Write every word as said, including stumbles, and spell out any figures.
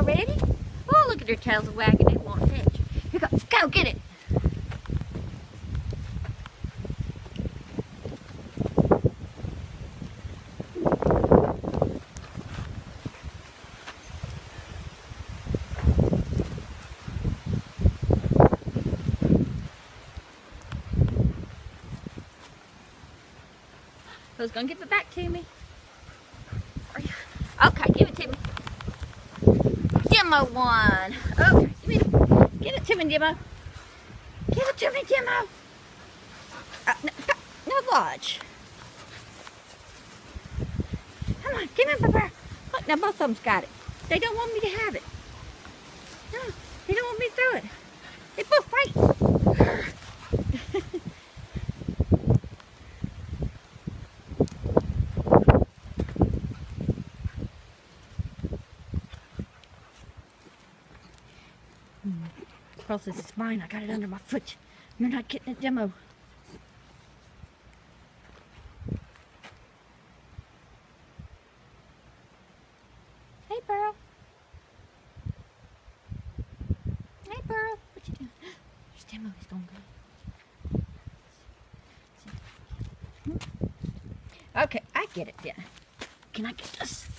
already? Oh, look at their tails wagging. They won't fetch. Here, go. Go get it. Who's gonna give it back to me? Okay, give it to me. Demo one. Okay, give, me the, give it to me, Demo. Give it to me, Demo. Uh, no, no lodge. Come on, give me Papa. Look, now both of them's got it. They don't want me to have it. No, they don't want me to throw it. They both fight. Pearl says it's mine. I got it under my foot. You're not getting it, Demo. Hey, Pearl. Hey, Pearl. What you doing? There's Demo. He's going to go. Okay, I get it then. Can I get this?